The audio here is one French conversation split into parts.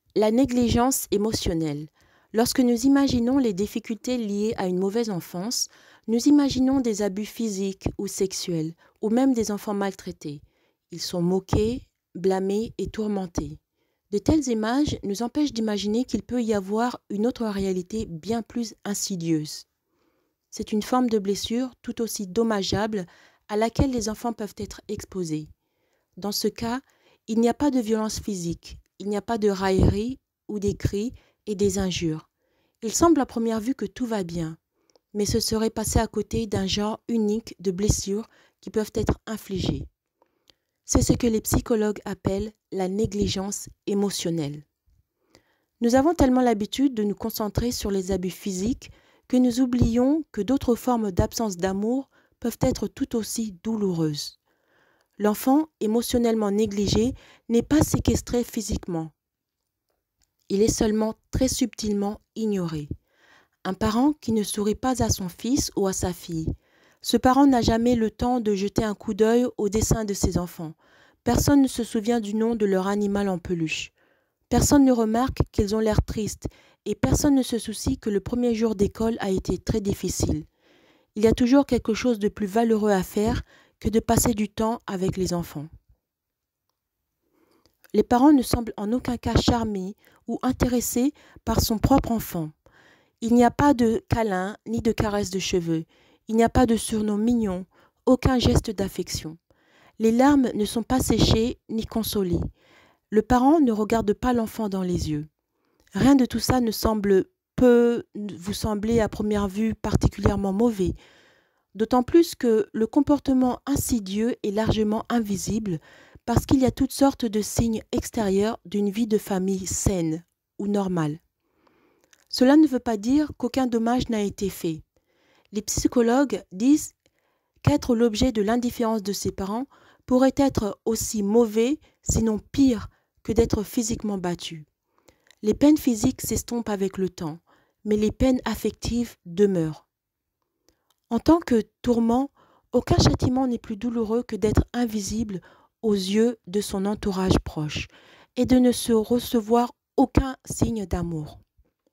La négligence émotionnelle. Lorsque nous imaginons les difficultés liées à une mauvaise enfance, nous imaginons des abus physiques ou sexuels, ou même des enfants maltraités. Ils sont moqués, blâmés et tourmentés. De telles images nous empêchent d'imaginer qu'il peut y avoir une autre réalité bien plus insidieuse. C'est une forme de blessure tout aussi dommageable à laquelle les enfants peuvent être exposés. Dans ce cas, il n'y a pas de violence physique, il n'y a pas de raillerie ou des cris et des injures. Il semble à première vue que tout va bien, mais ce serait passer à côté d'un genre unique de blessures qui peuvent être infligées. C'est ce que les psychologues appellent la négligence émotionnelle. Nous avons tellement l'habitude de nous concentrer sur les abus physiques que nous oublions que d'autres formes d'absence d'amour peuvent être tout aussi douloureuses. L'enfant émotionnellement négligé n'est pas séquestré physiquement. Il est seulement très subtilement ignoré. Un parent qui ne sourit pas à son fils ou à sa fille. Ce parent n'a jamais le temps de jeter un coup d'œil au dessin de ses enfants. Personne ne se souvient du nom de leur animal en peluche. Personne ne remarque qu'ils ont l'air tristes et personne ne se soucie que le premier jour d'école a été très difficile. Il y a toujours quelque chose de plus valeureux à faire que de passer du temps avec les enfants. Les parents ne semblent en aucun cas charmés ou intéressés par son propre enfant. Il n'y a pas de câlin ni de caresse de cheveux. Il n'y a pas de surnom mignon, aucun geste d'affection. Les larmes ne sont pas séchées ni consolées. Le parent ne regarde pas l'enfant dans les yeux. Rien de tout ça peut vous sembler à première vue particulièrement mauvais, d'autant plus que le comportement insidieux est largement invisible parce qu'il y a toutes sortes de signes extérieurs d'une vie de famille saine ou normale. Cela ne veut pas dire qu'aucun dommage n'a été fait. Les psychologues disent qu'être l'objet de l'indifférence de ses parents pourrait être aussi mauvais, sinon pire, que d'être physiquement battu. Les peines physiques s'estompent avec le temps, mais les peines affectives demeurent. En tant que tourment, aucun châtiment n'est plus douloureux que d'être invisible aux yeux de son entourage proche et de ne se recevoir aucun signe d'amour.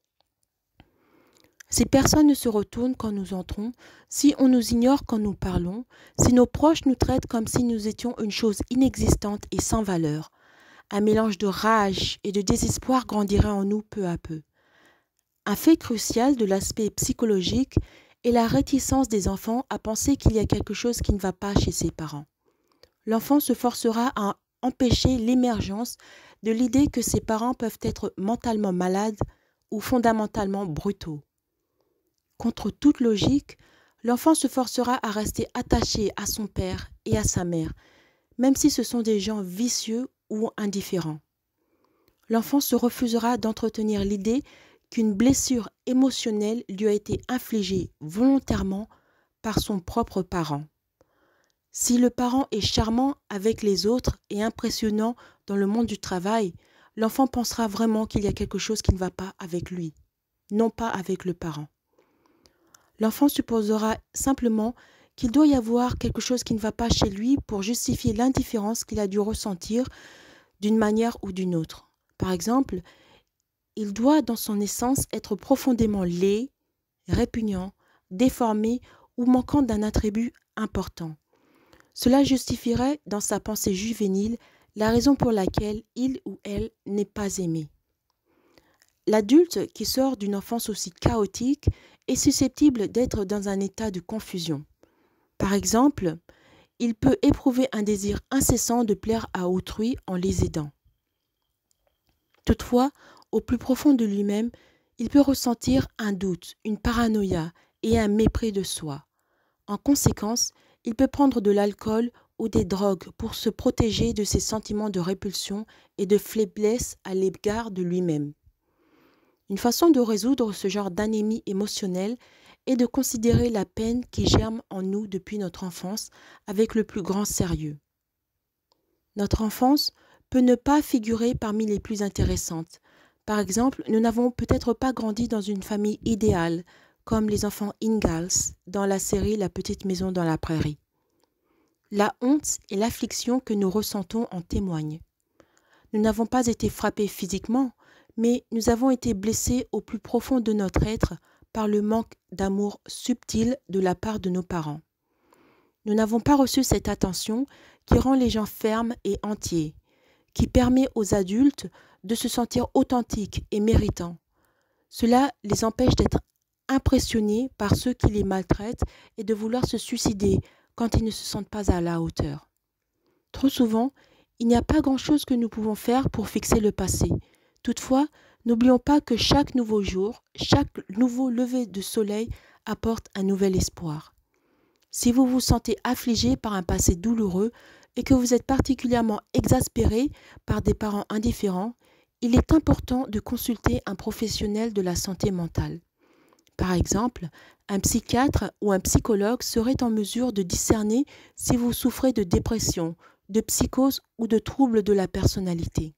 Si personne ne se retourne quand nous entrons, si on nous ignore quand nous parlons, si nos proches nous traitent comme si nous étions une chose inexistante et sans valeur, un mélange de rage et de désespoir grandirait en nous peu à peu. Un fait crucial de l'aspect psychologique est la réticence des enfants à penser qu'il y a quelque chose qui ne va pas chez ses parents. L'enfant se forcera à empêcher l'émergence de l'idée que ses parents peuvent être mentalement malades ou fondamentalement brutaux. Contre toute logique, l'enfant se forcera à rester attaché à son père et à sa mère, même si ce sont des gens vicieux ou indifférents. L'enfant se refusera d'entretenir l'idée qu'une blessure émotionnelle lui a été infligée volontairement par son propre parent. Si le parent est charmant avec les autres et impressionnant dans le monde du travail, l'enfant pensera vraiment qu'il y a quelque chose qui ne va pas avec lui, non pas avec le parent. L'enfant supposera simplement qu'il doit y avoir quelque chose qui ne va pas chez lui pour justifier l'indifférence qu'il a dû ressentir d'une manière ou d'une autre. Par exemple, il doit dans son essence être profondément laid, répugnant, déformé ou manquant d'un attribut important. Cela justifierait dans sa pensée juvénile la raison pour laquelle il ou elle n'est pas aimé. L'adulte qui sort d'une enfance aussi chaotique est susceptible d'être dans un état de confusion. Par exemple, il peut éprouver un désir incessant de plaire à autrui en les aidant. Toutefois, au plus profond de lui-même, il peut ressentir un doute, une paranoïa et un mépris de soi. En conséquence, il peut prendre de l'alcool ou des drogues pour se protéger de ses sentiments de répulsion et de faiblesse à l'égard de lui-même. Une façon de résoudre ce genre d'anémie émotionnelle est de considérer la peine qui germe en nous depuis notre enfance avec le plus grand sérieux. Notre enfance peut ne pas figurer parmi les plus intéressantes. Par exemple, nous n'avons peut-être pas grandi dans une famille idéale, comme les enfants Ingalls dans la série La petite maison dans la prairie. La honte et l'affliction que nous ressentons en témoignent. Nous n'avons pas été frappés physiquement, mais nous avons été blessés au plus profond de notre être par le manque d'amour subtil de la part de nos parents. Nous n'avons pas reçu cette attention qui rend les gens fermes et entiers, qui permet aux adultes de se sentir authentiques et méritants. Cela les empêche d'être impressionnés par ceux qui les maltraitent et de vouloir se suicider quand ils ne se sentent pas à la hauteur. Trop souvent, il n'y a pas grand-chose que nous pouvons faire pour fixer le passé. Toutefois, n'oublions pas que chaque nouveau jour, chaque nouveau lever de soleil apporte un nouvel espoir. Si vous vous sentez affligé par un passé douloureux et que vous êtes particulièrement exaspéré par des parents indifférents, il est important de consulter un professionnel de la santé mentale. Par exemple, un psychiatre ou un psychologue serait en mesure de discerner si vous souffrez de dépression, de psychose ou de troubles de la personnalité.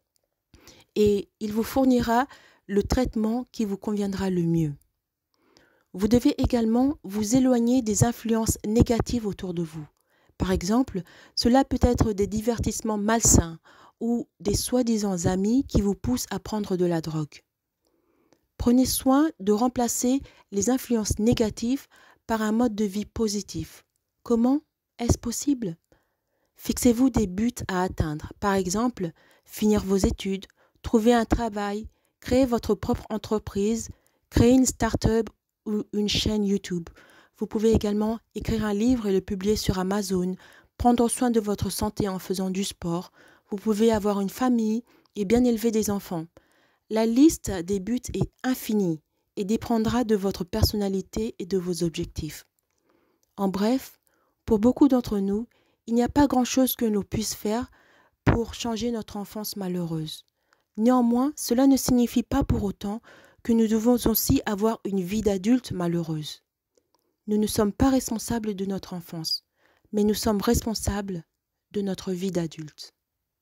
Et il vous fournira le traitement qui vous conviendra le mieux. Vous devez également vous éloigner des influences négatives autour de vous. Par exemple, cela peut être des divertissements malsains ou des soi-disant amis qui vous poussent à prendre de la drogue. Prenez soin de remplacer les influences négatives par un mode de vie positif. Comment est-ce possible? Fixez-vous des buts à atteindre. Par exemple, finir vos études, trouver un travail, créer votre propre entreprise, créer une start-up ou une chaîne YouTube. Vous pouvez également écrire un livre et le publier sur Amazon, prendre soin de votre santé en faisant du sport. Vous pouvez avoir une famille et bien élever des enfants. La liste des buts est infinie et dépendra de votre personnalité et de vos objectifs. En bref, pour beaucoup d'entre nous, il n'y a pas grand-chose que nous puissions faire pour changer notre enfance malheureuse. Néanmoins, cela ne signifie pas pour autant que nous devons aussi avoir une vie d'adulte malheureuse. Nous ne sommes pas responsables de notre enfance, mais nous sommes responsables de notre vie d'adulte.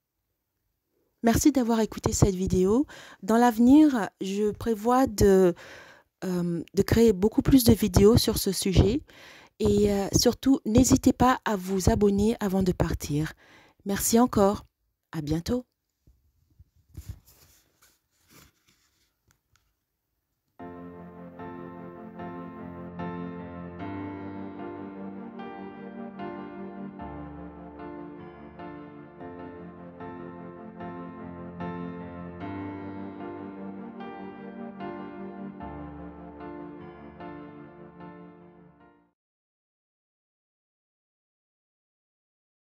Merci d'avoir écouté cette vidéo. Dans l'avenir, je prévois de créer beaucoup plus de vidéos sur ce sujet et surtout, n'hésitez pas à vous abonner avant de partir. Merci encore. À bientôt.